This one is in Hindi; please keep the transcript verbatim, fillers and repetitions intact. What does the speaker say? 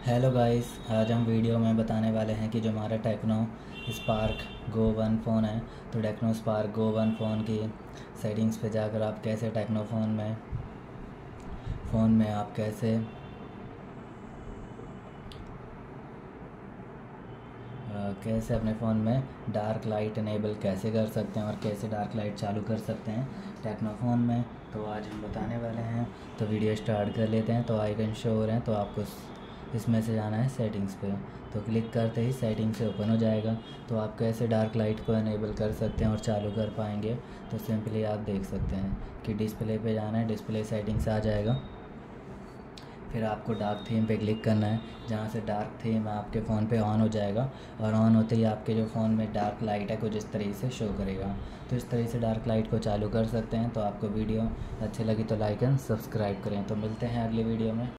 हेलो गाइस, आज हम वीडियो में बताने वाले हैं कि जो हमारा Tecno Spark Go one phone है, तो Tecno Spark Go one phone की सेटिंग्स पे जाकर आप कैसे टेक्नो फ़ोन में फ़ोन में आप कैसे अ, कैसे अपने फ़ोन में डार्क लाइट इनेबल कैसे कर सकते हैं और कैसे डार्क लाइट चालू कर सकते हैं टेक्नो फ़ोन में, तो आज हम बताने वाले हैं। तो वीडियो स्टार्ट कर लेते हैं। तो आइकन शो हो रहे हैं, तो आपको इसमें से जाना है सेटिंग्स पे। तो क्लिक करते ही सेटिंग से ओपन हो जाएगा। तो आप कैसे डार्क लाइट को इनेबल कर सकते हैं और चालू कर पाएंगे, तो सिंपली आप देख सकते हैं कि डिस्प्ले पे जाना है, डिस्प्ले सेटिंग्स आ जाएगा। फिर आपको डार्क थीम पे क्लिक करना है, जहाँ से डार्क थीम आपके फ़ोन पे ऑन हो जाएगा और ऑन होते ही आपके जो फ़ोन में डार्क लाइट है कुछ इस तरीके से शो करेगा। तो इस तरीके से डार्क लाइट को चालू कर सकते हैं। तो आपको वीडियो अच्छी लगी तो लाइक एंड सब्सक्राइब करें। तो मिलते हैं अगली वीडियो में।